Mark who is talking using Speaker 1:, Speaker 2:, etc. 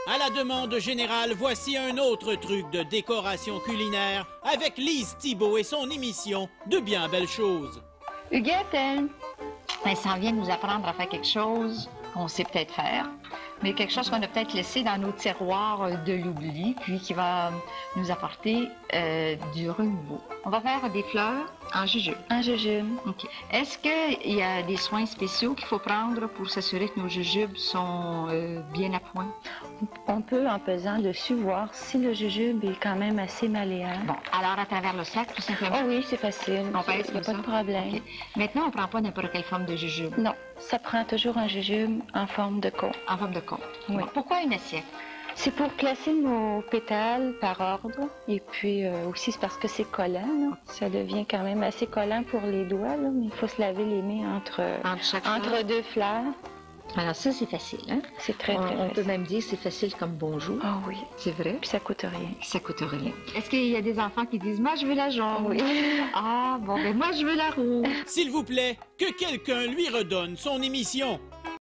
Speaker 1: À la demande générale, voici un autre truc de décoration culinaire avec Lise Thibault et son émission De bien belles choses.
Speaker 2: Huguette, elle s'en vient nous apprendre à faire quelque chose qu'on sait peut-être faire, mais quelque chose qu'on a peut-être laissé dans nos tiroirs de l'oubli, puis qui va nous apporter du renouveau. On va faire des fleurs en jujube.
Speaker 3: En jujube.
Speaker 2: OK. Est-ce qu'il y a des soins spéciaux qu'il faut prendre pour s'assurer que nos jujubes sont bien à point?
Speaker 3: On peut, en pesant dessus, voir si le jujube est quand même assez malléable.
Speaker 2: Bon, alors à travers le sac, tout simplement?
Speaker 3: Oh oui, c'est facile.
Speaker 2: On pèse
Speaker 3: Il n'y a
Speaker 2: comme
Speaker 3: pas
Speaker 2: ça?
Speaker 3: de problème.
Speaker 2: Okay. Maintenant, on ne prend pas n'importe quelle forme de jujube.
Speaker 3: Non, ça prend toujours un jujube en forme de cône.
Speaker 2: En forme de cône.
Speaker 3: Oui.
Speaker 2: Bon, pourquoi une assiette?
Speaker 3: C'est pour placer nos pétales par ordre. Et puis aussi, c'est parce que c'est collant. Là. Ça devient quand même assez collant pour les doigts, là, mais il faut se laver les mains entre deux fleurs.
Speaker 2: Alors ça, c'est facile, hein?
Speaker 3: C'est très facile.
Speaker 2: On peut même dire que c'est facile comme bonjour.
Speaker 3: Ah oui.
Speaker 2: C'est vrai?
Speaker 3: Puis ça coûte rien.
Speaker 2: Ça coûte rien. Est-ce qu'il y a des enfants qui disent « Moi, je veux la jaune. »
Speaker 3: Oui.
Speaker 2: Ah, bon, ben moi, je veux la rouge.
Speaker 1: S'il vous plaît, que quelqu'un lui redonne son émission.